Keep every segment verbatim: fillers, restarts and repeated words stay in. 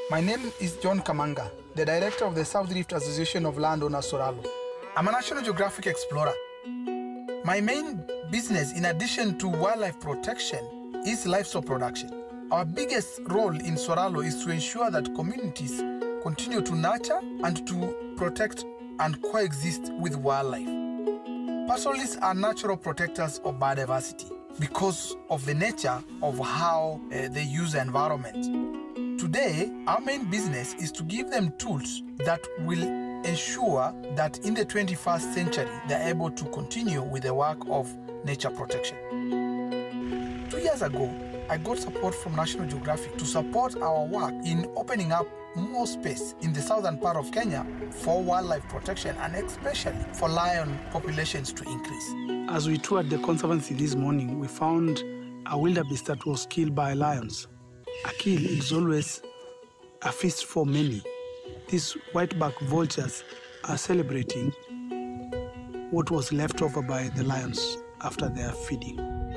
My name is John Kamanga, the director of the South Rift Association of Landowners Soralo. I'm a National Geographic explorer. My main business, in addition to wildlife protection, is livestock production. Our biggest role in Soralo is to ensure that communities continue to nurture and to protect and coexist with wildlife. Pastoralists are natural protectors of biodiversity because of the nature of how uh, they use the environment. Today, our main business is to give them tools that will ensure that in the twenty-first century, they're able to continue with the work of nature protection. Two years ago, I got support from National Geographic to support our work in opening up more space in the southern part of Kenya for wildlife protection and especially for lion populations to increase. As we toured the conservancy this morning, we found a wildebeest that was killed by lions. A kill is always a feast for many. These whiteback vultures are celebrating what was left over by the lions after their feeding.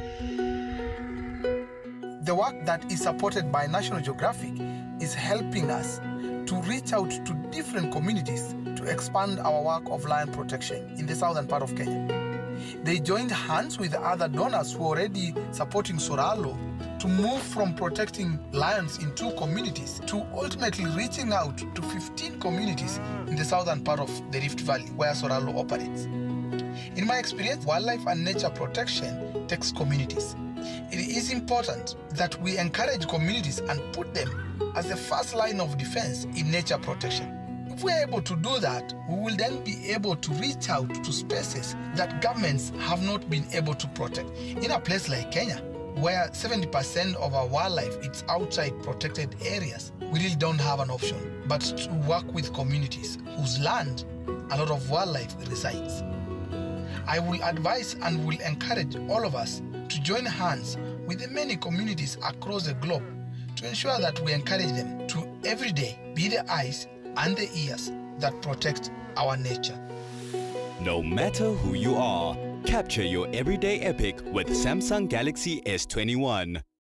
The work that is supported by National Geographic is helping us to reach out to different communities to expand our work of lion protection in the southern part of Kenya. They joined hands with other donors who are already supporting Soralo to move from protecting lions in two communities to ultimately reaching out to fifteen communities in the southern part of the Rift Valley where Soralo operates. In my experience, wildlife and nature protection takes communities. It is important that we encourage communities and put them as the first line of defense in nature protection. If we are able to do that, we will then be able to reach out to spaces that governments have not been able to protect. In a place like Kenya, where seventy percent of our wildlife is outside protected areas, we really don't have an option but to work with communities whose land a lot of wildlife resides. I will advise and will encourage all of us to join hands with the many communities across the globe to ensure that we encourage them to every day be the eyes and the ears that protect our nature. No matter who you are, capture your everyday epic with Samsung Galaxy S twenty-one.